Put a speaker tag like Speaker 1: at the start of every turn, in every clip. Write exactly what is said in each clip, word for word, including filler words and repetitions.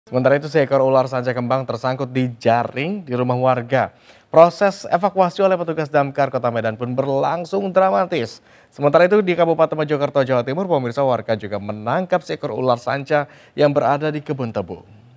Speaker 1: Sementara itu, seekor ular sanca kembang tersangkut di jaring di rumah warga. Proses evakuasi oleh petugas damkar Kota Medan pun berlangsung dramatis. Sementara itu di Kabupaten Mojokerto, Jawa Timur, pemirsa, warga juga menangkap seekor ular sanca yang berada di kebun tebu.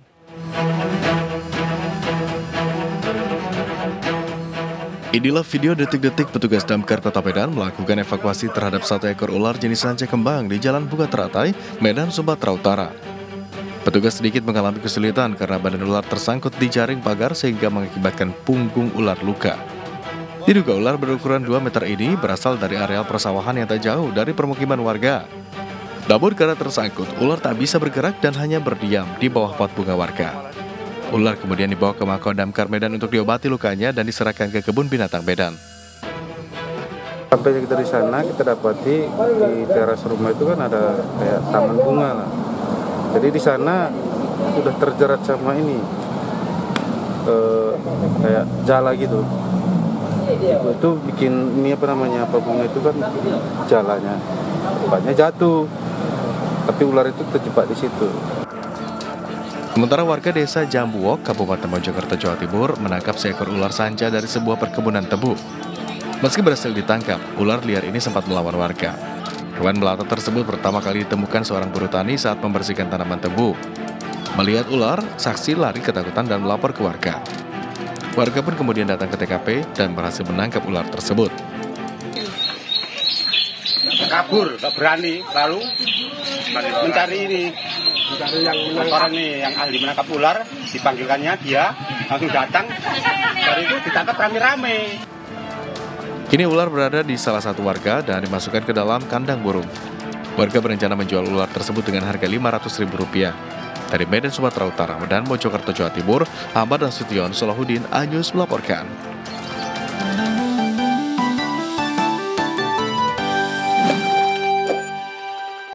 Speaker 1: Inilah video detik-detik petugas damkar Kota Medan melakukan evakuasi terhadap satu ekor ular jenis sanca kembang di Jalan Bunga Teratai, Medan, Sumatera Utara. Petugas sedikit mengalami kesulitan karena badan ular tersangkut di jaring pagar sehingga mengakibatkan punggung ular luka. Diduga ular berukuran dua meter ini berasal dari areal persawahan yang tak jauh dari permukiman warga. Namun karena tersangkut, ular tak bisa bergerak dan hanya berdiam di bawah pot bunga warga. Ular kemudian dibawa ke Mako Damkar Medan untuk diobati lukanya dan diserahkan ke kebun binatang Medan.
Speaker 2: Sampai kita di sana, kita dapati di teras rumah itu kan ada kayak taman bunga lah. Jadi di sana sudah terjerat sama ini, eh, kayak jala gitu. Itu, itu bikin ini apa namanya, apa bunga itu kan jalanya, tempatnya jatuh. Tapi ular itu terjebak di situ.
Speaker 1: Sementara warga desa Jambuwok, Kabupaten Mojokerto, Jawa Timur, menangkap seekor ular sanca dari sebuah perkebunan tebu. Meski berhasil ditangkap, ular liar ini sempat melawan warga. Hewan melata tersebut pertama kali ditemukan seorang buruh tani saat membersihkan tanaman tebu. Melihat ular, saksi lari ketakutan dan melapor ke warga. Warga pun kemudian datang ke T K P dan berhasil menangkap ular tersebut.
Speaker 3: Kabur, gak berani, lalu mencari ini, mencari yang orang ini yang ahli menangkap ular, dipanggilkannya dia langsung datang, dari itu ditangkap rame-rame.
Speaker 1: Kini ular berada di salah satu warga dan dimasukkan ke dalam kandang burung. Warga berencana menjual ular tersebut dengan harga lima ratus ribu rupiah. Dari Medan, Sumatera Utara, dan Mojokerto, Jawa Timur, Ahmad Nasution Solahuddin, A News melaporkan.